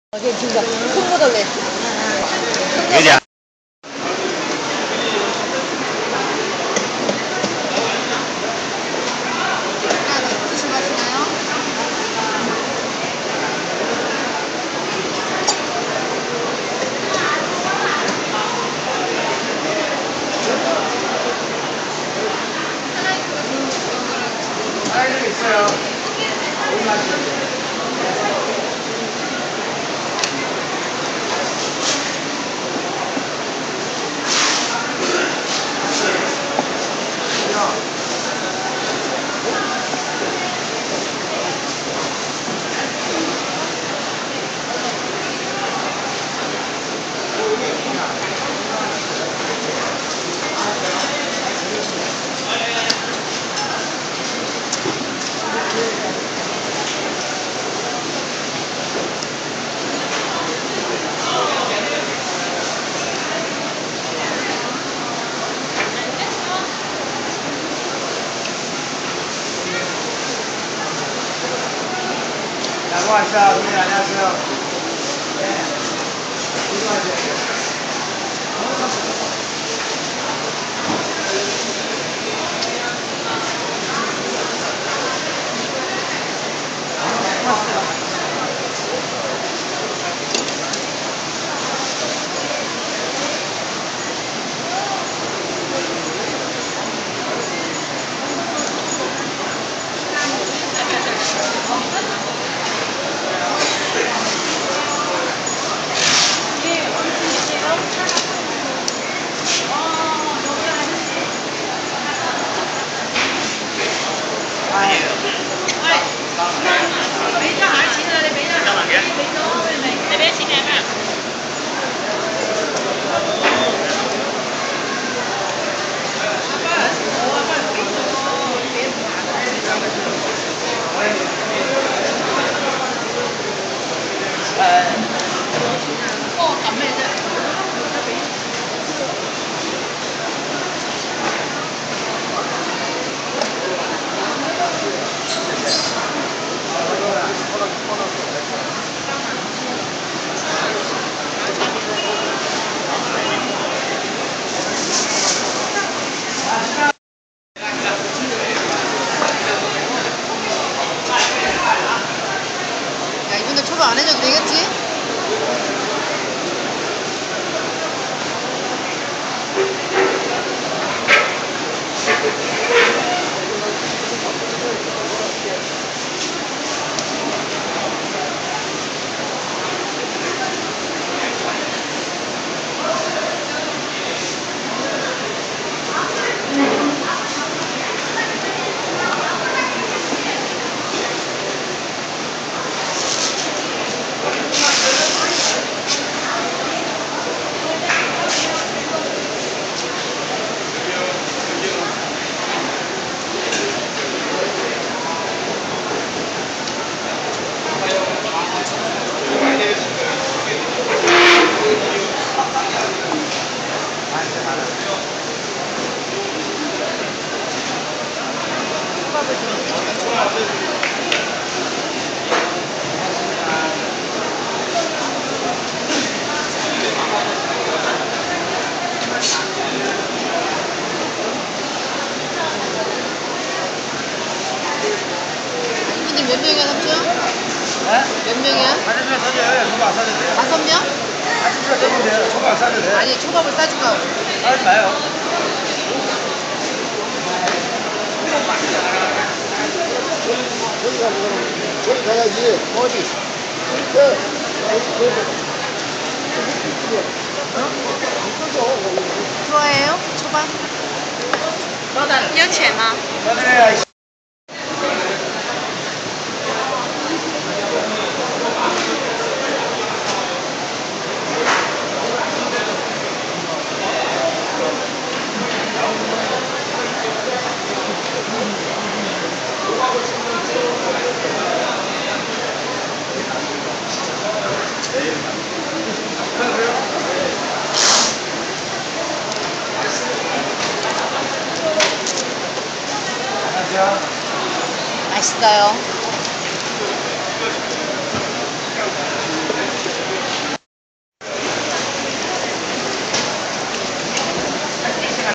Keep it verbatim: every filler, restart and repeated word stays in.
걔 진짜 큰 거달래. 여자. 있어요. 고맙습니다. 선생님 안녕하세요. 네. 안녕하세요. 이분들 초밥 안 해줘도 되겠지? 이분들 몇 명이야, 삼촌? 네? 몇 명이야? 아침에 사줘요. 초밥 안 사줘도 돼요. 다섯 명? 아침에 되면 돼요. 초밥 안 사줘도 돼요. 아니, 초밥을 싸줄까? 하지 마요. 저기 가면 저기 가야지. 어디? 좋아해요? 초밥? 要钱吗？ 사줘야 맛있어요.